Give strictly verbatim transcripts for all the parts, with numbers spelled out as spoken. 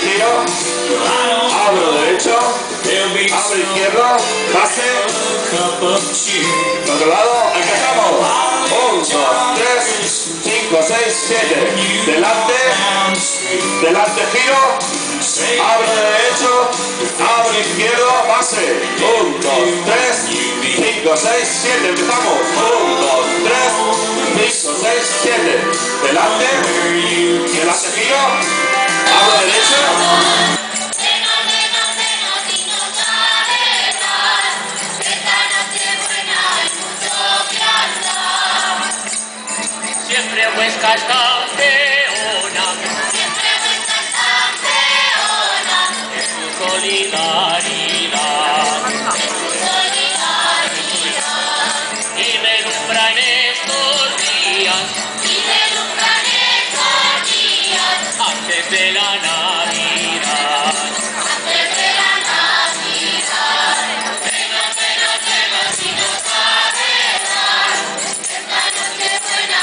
giro, abro derecho, abro izquierdo, pase, otro lado, empezamos. uno, dos, tres, cinco, seis, siete. Delante, delante giro, abro derecho, abro izquierdo, pase. uno, dos, tres, cinco, seis, siete. Empezamos. uno, dos, tres, cinco, seis, siete. Delante, delante giro, abro derecho. Siempre Huesca es campeona, siempre Huesca es campeona, es su solidaridad, es su solidaridad, y me alumbra en estos días, y me alumbra en estos días, antes de la Navidad, antes de la Navidad, venos, venos, venos, si nos va a quedar, esta noche buena.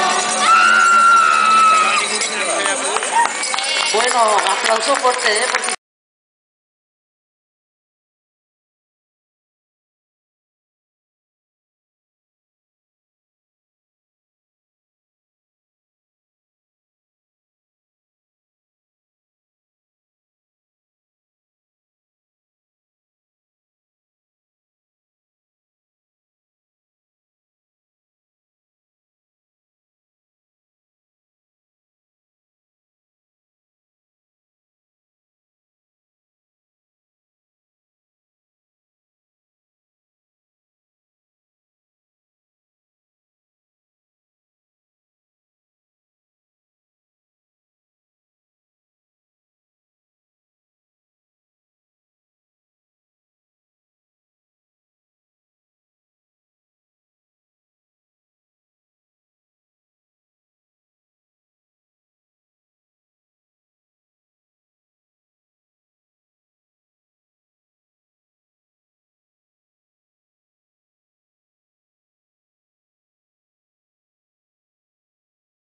Bueno, aplauso fuerte, ¿eh? Porque